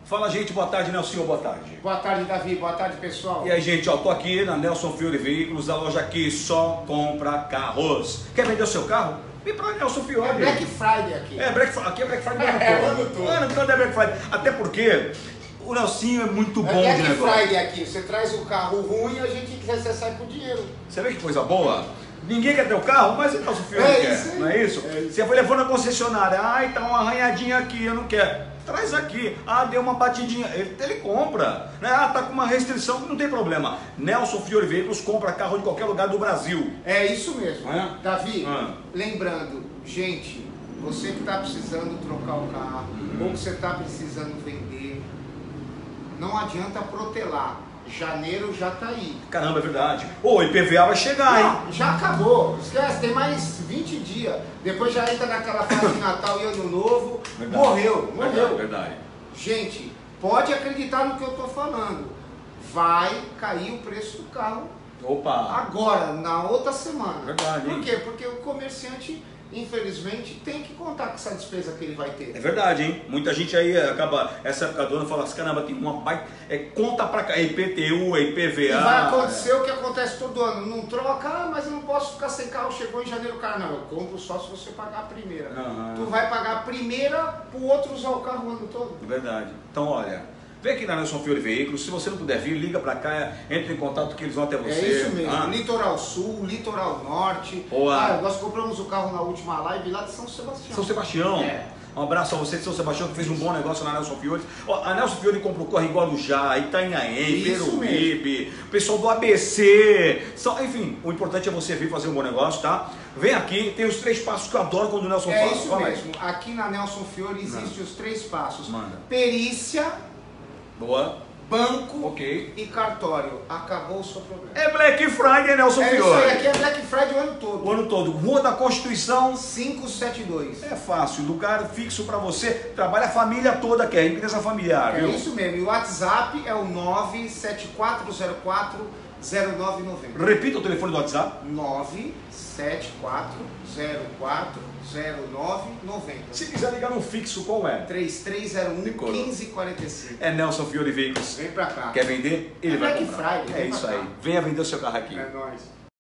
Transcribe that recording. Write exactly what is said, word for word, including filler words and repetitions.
Fala, gente, boa tarde, Nelson, boa tarde. Boa tarde, Davi, boa tarde, pessoal. E aí, gente, ó, tô aqui na Nelson Fiore Veículos, a loja aqui só compra carros. Quer vender o seu carro? Vem pra Nelson Fiore. É Black Friday aqui. É, Black Friday, aqui é Black Friday É, todo. ano todo. Ano todo é Black Friday. Até porque o Nelsinho é muito bom é de Black negócio. Friday aqui, você traz o carro ruim e a gente você sai com dinheiro. Você vê que coisa boa? Ninguém quer ter o carro, mas o Nelson Fiore É quer, isso aí. não é isso? É isso. Você foi levando a concessionária, ai, tá uma arranhadinha aqui, eu não quero. Traz aqui, ah, deu uma batidinha, ele, ele compra, né? Ah, tá com uma restrição, não tem problema. Nelson Fiore Veículos compra carro de qualquer lugar do Brasil. É isso mesmo. É? Davi, Ah. lembrando, gente, você que está precisando trocar o carro ou que você está precisando vender, não adianta protelar. Janeiro já tá aí. Caramba, é verdade. Ô, I P V A vai chegar, hein? Não, já acabou. Esquece, tem mais vinte dias. Depois já entra naquela fase de Natal e Ano Novo. Verdade. Morreu, morreu. Verdade, verdade. Gente, pode acreditar no que eu tô falando. Vai cair o preço do carro Opa! agora, na outra semana. Verdade, hein? Por quê? Porque o comerciante, infelizmente, tem que contar com essa despesa que ele vai ter. É verdade, hein? Muita gente aí acaba, essa época do ano, fala assim, caramba, tem uma baita, é conta pra cá, é I P T U, é I P V A. E vai acontecer o que acontece todo ano. Não troca, ah, mas eu não posso ficar sem carro, chegou em janeiro o carro. Não, eu compro só se você pagar a primeira. Uhum. Tu vai pagar a primeira pro outro usar o carro o ano todo. É verdade. Então, olha, vem aqui na Nelson Fiore Veículos, se você não puder vir, liga pra cá, entre em contato que eles vão até você. É isso mesmo. Ah. Litoral Sul, Litoral Norte. Boa. Ah, nós compramos o carro na última live lá de São Sebastião. São Sebastião. É. Um abraço a você de São Sebastião que fez um bom negócio na Nelson Fiore. Ó, a Nelson Fiore comprou corre em Guarujá, Itanhaém, Isso Peruíbe, pessoal do A B C. Só, enfim, o importante é você vir fazer um bom negócio, tá? Vem aqui, tem os três passos que eu adoro quando o Nelson É fala. isso Fala aí. mesmo. Aqui na Nelson Fiore existem os três passos. Manda. Perícia, Boa. banco Ok. e cartório. Acabou o seu problema. É Black Friday, Nelson É isso Fiore. aí, aqui é Black Friday o ano todo. O ano todo. Rua da Constituição. quinhentos e setenta e dois. É fácil, lugar fixo pra você. Trabalha a família toda, que é empresa familiar, É viu? isso mesmo. E o WhatsApp é o nove sete quatro zero quatro zero nove nove zero. Repita o telefone do WhatsApp. nove sete quatro zero quatro zero nove nove zero. Se quiser ligar no fixo, qual é? três três zero um, Decorou. um cinco quatro cinco. É Nelson Fiore Veículos. Vem pra cá. Quer vender? Ele É vai Black comprar. Friday, É vem isso pra cá. aí. Venha vender o seu carro aqui. É nóis.